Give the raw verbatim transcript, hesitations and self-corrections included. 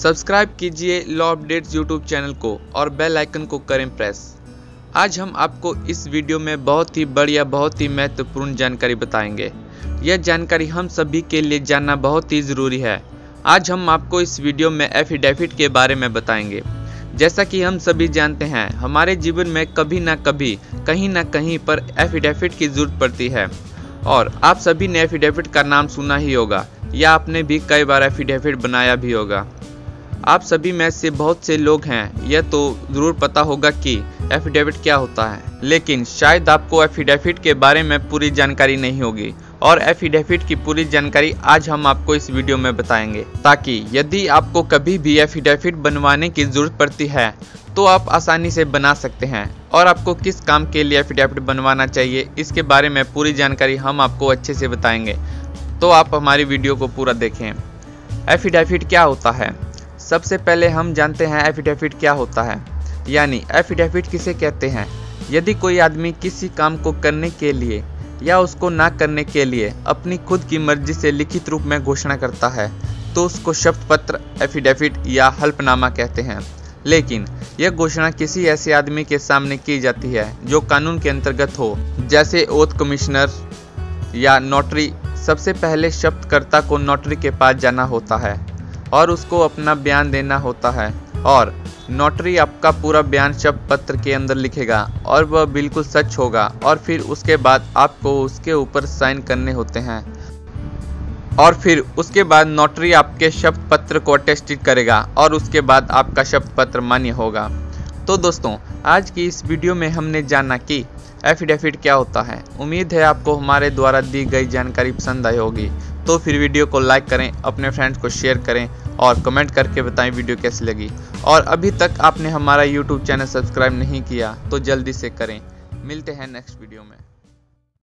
Subscribe कीजिए law updates YouTube channel को और बेल आइकन को करें प्रेस। आज हम आपको इस वीडियो में बहुत ही बढ़िया बहुत ही महत्वपूर्ण जानकारी बताएंगे। यह जानकारी हम सभी के लिए जानना बहुत ही ज़रूरी है। आज हम आपको इस वीडियो में एफिडेविट के बारे में बताएंगे। जैसा कि हम सभी जानते हैं, हमारे जीवन में कभी ना कभी कहीं ना कहीं पर एफिडेविट की ज़रूरत पड़ती है और आप सभी ने एफिडेविट का नाम सुना ही होगा या आपने भी कई बार एफिडेविट बनाया भी होगा। आप सभी में से बहुत से लोग हैं यह तो ज़रूर पता होगा कि एफिडेविट क्या होता है, लेकिन शायद आपको एफिडेविट के बारे में पूरी जानकारी नहीं होगी और एफिडेविट की पूरी जानकारी आज हम आपको इस वीडियो में बताएंगे, ताकि यदि आपको कभी भी एफिडेविट बनवाने की ज़रूरत पड़ती है तो आप आसानी से बना सकते हैं। और आपको किस काम के लिए एफिडेविट बनवाना चाहिए इसके बारे में पूरी जानकारी हम आपको अच्छे से बताएंगे, तो आप हमारी वीडियो को पूरा देखें। एफिडेविट क्या होता है? सबसे पहले हम जानते हैं एफिडेविट क्या होता है, यानी एफिडेविट किसे कहते हैं। यदि कोई आदमी किसी काम को करने के लिए या उसको ना करने के लिए अपनी खुद की मर्जी से लिखित रूप में घोषणा करता है तो उसको शपथ पत्र, एफिडेविट या हल्फनामा कहते हैं। लेकिन यह घोषणा किसी ऐसे आदमी के सामने की जाती है जो कानून के अंतर्गत हो, जैसे ओथ कमिश्नर या नोटरी। सबसे पहले शपथकर्ता को नोटरी के पास जाना होता है और उसको अपना बयान देना होता है और नोटरी आपका पूरा बयान शपथ पत्र के अंदर लिखेगा और वह बिल्कुल सच होगा और फिर उसके बाद आपको उसके ऊपर साइन करने होते हैं और फिर उसके बाद नोटरी आपके शपथ पत्र को अटेस्टेड करेगा और उसके बाद आपका शपथ पत्र मान्य होगा। तो दोस्तों, आज की इस वीडियो में हमने जाना कि एफिडेविट क्या होता है। उम्मीद है आपको हमारे द्वारा दी गई जानकारी पसंद आई होगी। तो फिर वीडियो को लाइक करें, अपने फ्रेंड्स को शेयर करें और कमेंट करके बताएं वीडियो कैसी लगी। और अभी तक आपने हमारा यूट्यूब चैनल सब्सक्राइब नहीं किया तो जल्दी से करें। मिलते हैं नेक्स्ट वीडियो में।